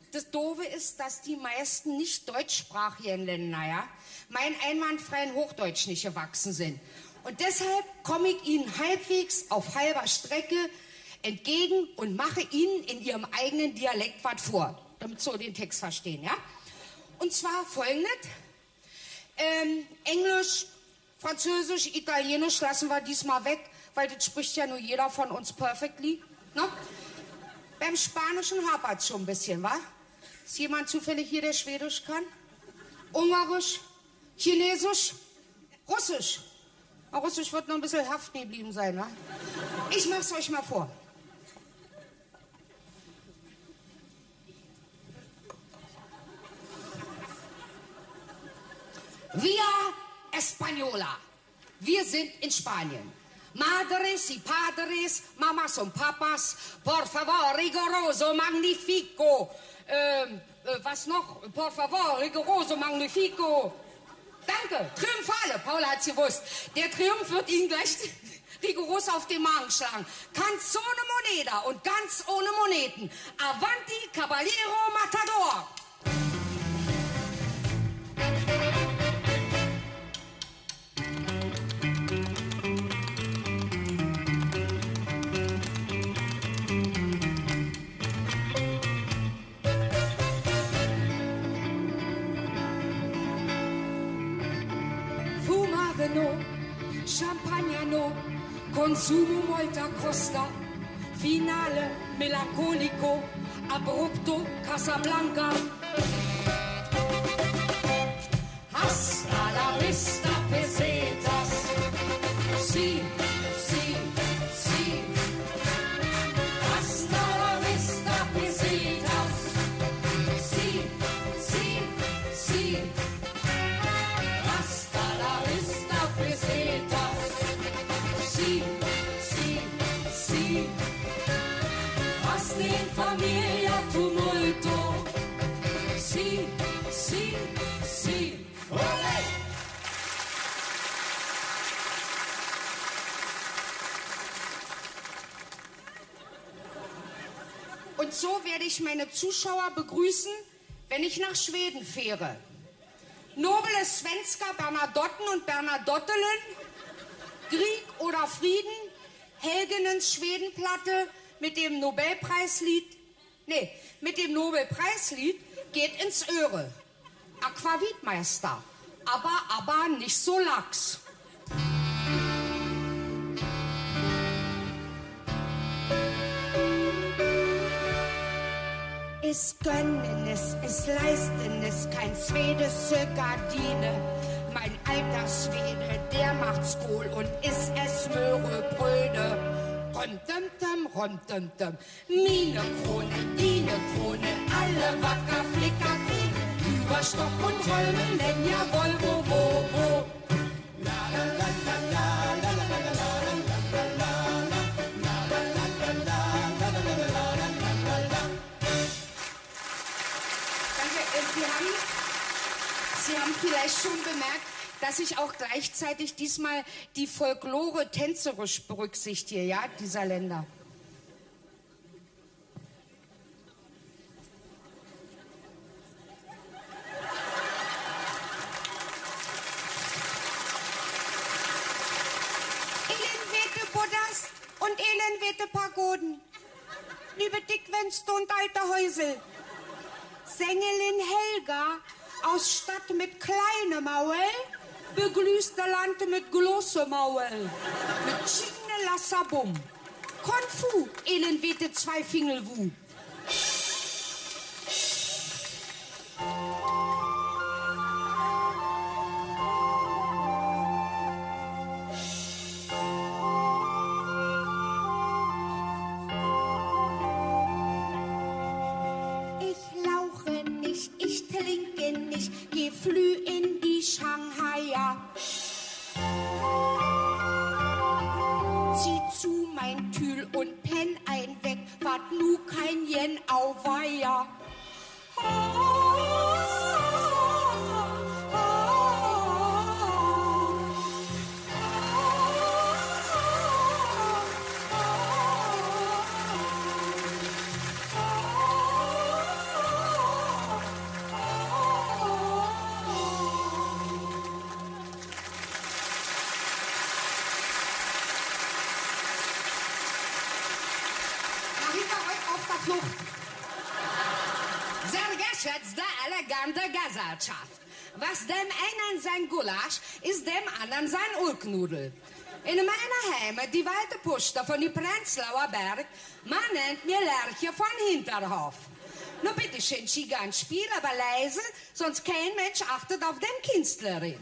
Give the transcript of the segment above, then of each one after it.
das Doofe ist, dass die meisten nicht deutschsprachigen Länder, ja, mein einwandfreien Hochdeutsch nicht gewachsen sind. Und deshalb komme ich Ihnen halbwegs auf halber Strecke entgegen und mache Ihnen in Ihrem eigenen Dialekt was vor, damit Sie den Text verstehen, ja? Und zwar folgendes. Englisch, Französisch, Italienisch lassen wir diesmal weg, weil das spricht ja nur jeder von uns perfectly, ne? Beim Spanischen hapert es schon ein bisschen, wa? Ist jemand zufällig hier, der Schwedisch kann? Ungarisch? Chinesisch? Russisch? Na, Russisch wird noch ein bisschen haften geblieben sein, wa? Ich mach's euch mal vor. Via Española. Wir sind in Spanien. Madres y padres, mamas und papas, por favor, rigoroso, magnifico. Was noch? Por favor, rigoroso, magnifico. Danke, triumphale, Paula hat's gewusst. Der Triumph wird Ihnen gleich rigoros auf den Magen schlagen. Ganz ohne Moneda und ganz ohne Moneten. Avanti, Caballero, Matador. No, Champagner no, consumo molta costa, finale melancolico, abrupto Casablanca. Hasta la vista pesetas, sí, sí, sí. Hasta la vista pesetas, sí, sí, sí. Sí, sí, sí. Hasta en familia tumulto. Sí, sí, sí. ¡Olé! Und so werde ich meine Zuschauer begrüßen, wenn ich nach Schweden fähre. Noble Svenska Bernadotten und Bernadottelen, Krieg oder Frieden, Helgenens Schwedenplatte mit dem Nobelpreislied, mit dem Nobelpreislied geht ins Öre. Aquavitmeister, aber nicht so lax. Es gönnen es leisten es, kein Schwedische Gardine. Mein alter Schwede, der macht's cool und ist es Möhrebröde. Rondemdem, Mine Krone, Dine Krone, alle wacker Flicker kriegen über Stock und Holmen, denn jawohl, wo. La la la la la la la la la Sie haben vielleicht schon bemerkt, dass ich auch gleichzeitig diesmal die Folklore tänzerisch berücksichtige, ja, dieser Länder. Elendwete Buddhas und elendwete Pagoden, liebe Dickwenste und alte Häusel, Sängelin Helga aus Stadt mit kleinem Maul begrüßt der Land mit großem Maul. Mit Chine Lassabum. Konfu, elendwete Zweifingelwu. Flü in die Shanghaier. Zieh zu mein Tüll und penn ein weg, wart nu kein Yen auweia. elegante Gesellschaft. Was dem einen sein Gulasch, ist dem anderen sein Urknudel. In meiner Heimat, die weite Puster von die Prenzlauer Berg, man nennt mir Lerche von Hinterhof. Nur bitte schön, Schigan, spiel aber leise, sonst kein Mensch achtet auf den Künstlerin.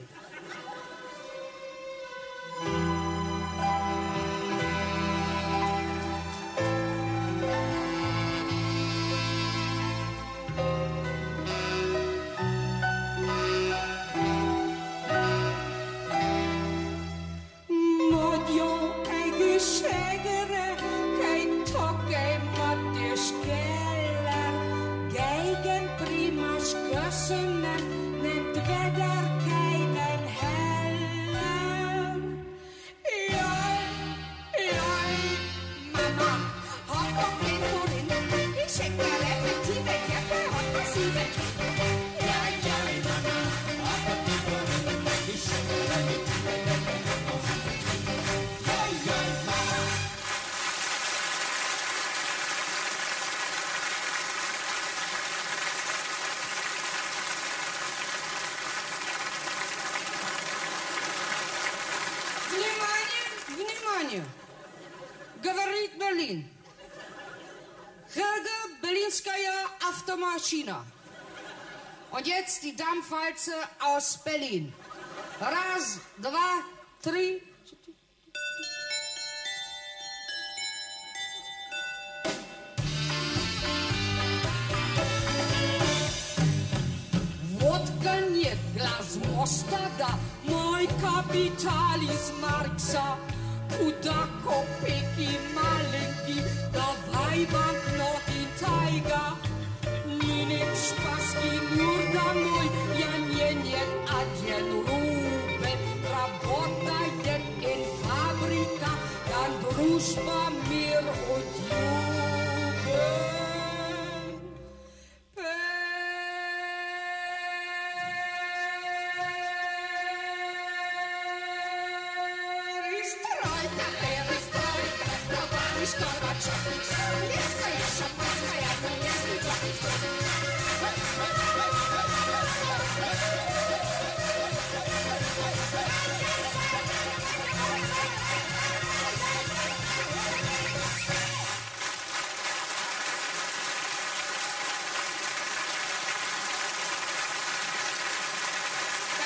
Говорит Берлин. Helge Berlinskaya Автомашина. Und jetzt die Dampfwalze aus Berlin. Раз, два, три. Водка нет, глаз моста, да, мой капитал из Маркса. Куда копейки маленькие, давай банкнот и тайга. Не nimm Spaßki nur домой, я нет один рубль. Работает in Fabrika, dann Дружба, мир und Jubel.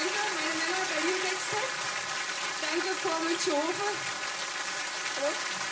Danke, Frau Mitschhofer.